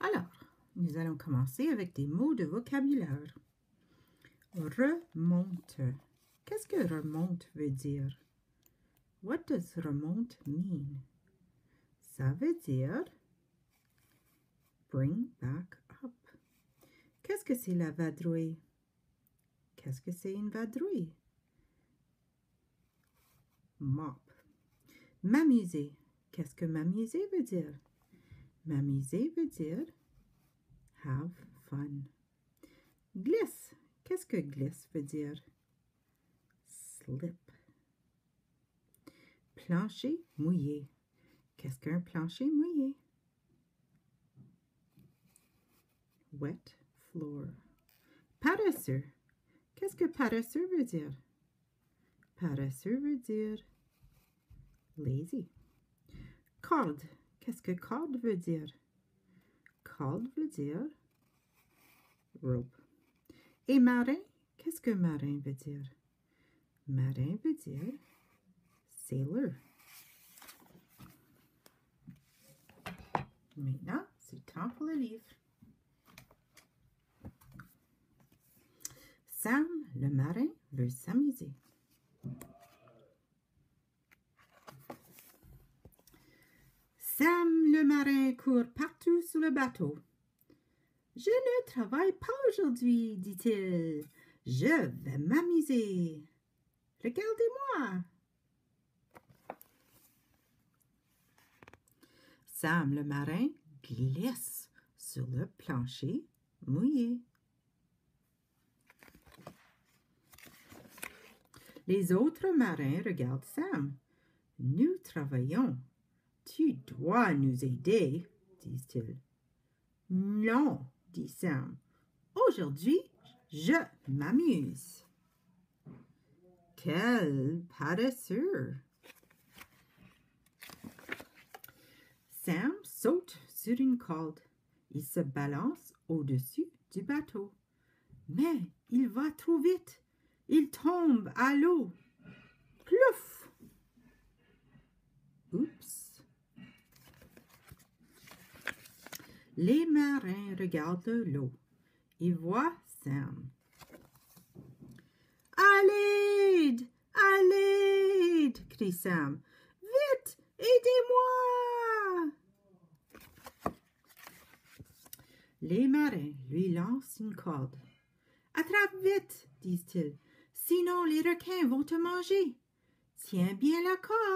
Alors, nous allons commencer avec des mots de vocabulaire. Remonte. Qu'est-ce que remonte veut dire? What does remonte mean? Ça veut dire bring back up. Qu'est-ce que c'est la vadrouille? Qu'est-ce que c'est une vadrouille? Mop. M'amuser. Qu'est-ce que m'amuser veut dire? M'amuser veut dire have fun. Glisse. Qu'est-ce que glisse veut dire? Slip. Plancher mouillé. Qu'est-ce qu'un plancher mouillé? Wet floor. Paresseux. Qu'est-ce que paresseux veut dire? Paresseux veut dire lazy. Corde. Qu'est-ce que corde veut dire? Corde veut dire rope. Et marin, qu'est-ce que marin veut dire? Marin veut dire sailor. Maintenant, c'est temps pour le livre. Sam, le marin, veut s'amuser. Sam, le marin, court partout sur le bateau. « Je ne travaille pas aujourd'hui, dit-il. Je vais m'amuser. Regardez-moi. » Sam, le marin, glisse sur le plancher mouillé. Les autres marins regardent Sam. « Nous travaillons. Tu dois nous aider, disent-ils. « Non, dit Sam. Aujourd'hui, je m'amuse. » Quel paresseux! Sam saute sur une corde. Il se balance au-dessus du bateau. Mais il va trop vite. Il tombe à l'eau. Plouf! Oups! Les marins regardent l'eau. Ils voient Sam. « À l'aide! À l'aide! » crie Sam. « Vite! Aidez-moi! » Les marins lui lancent une corde. « Attrape vite! » disent-ils. « Sinon les requins vont te manger. Tiens bien la corde. »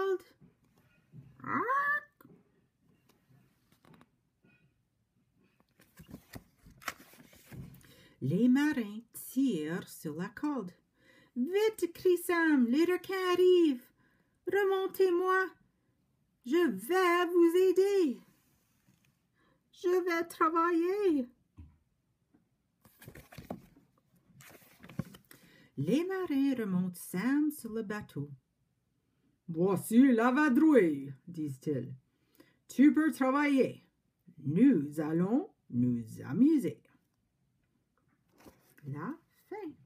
Les marins tirent sur la corde. « Vite! » crie Sam. « Les requins arrivent. Remontez-moi. Je vais vous aider. Je vais travailler. » Les marins remontent Sam sur le bateau. « Voici la vadrouille, disent-ils. Tu peux travailler. Nous allons nous amuser. » La fin.